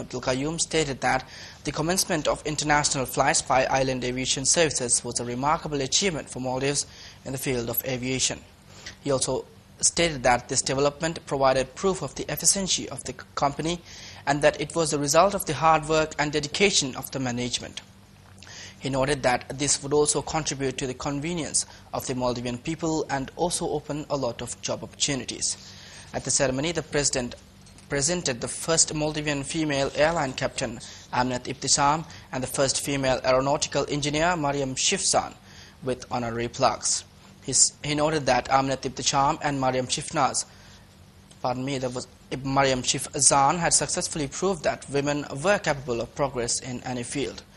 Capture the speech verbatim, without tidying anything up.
Abdul Qayyum stated that the commencement of international flights by Island Aviation Services was a remarkable achievement for Maldives in the field of aviation. He also stated that this development provided proof of the efficiency of the company and that it was the result of the hard work and dedication of the management. He noted that this would also contribute to the convenience of the Maldivian people and also open a lot of job opportunities. At the ceremony, the President presented the first Maldivian female airline captain, Amnat Ibtisam, and the first female aeronautical engineer, Mariam Shifzan, with honorary plaques. His, he noted that Amnat Ibtisam and Mariam Shifnaz, pardon me, there was Mariam Shifzan had successfully proved that women were capable of progress in any field.